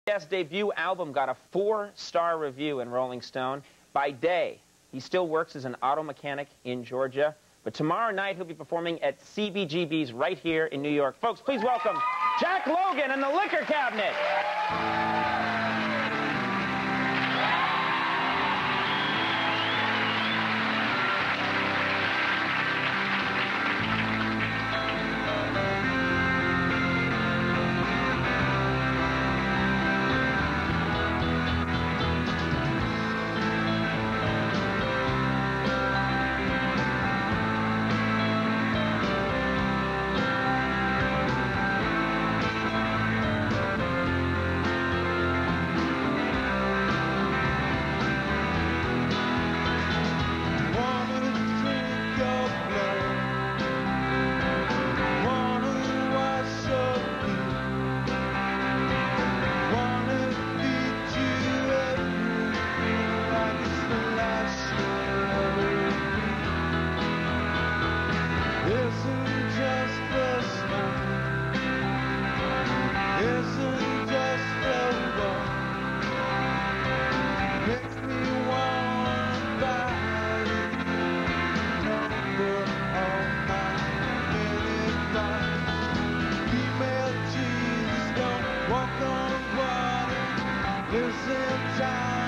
His debut album got a 4-star review in Rolling Stone. By day, he still works as an auto mechanic in Georgia. But tomorrow night, he'll be performing at CBGB's right here in New York. Folks, please welcome Jack Logan and the Liquor Cabinet. Listen, time.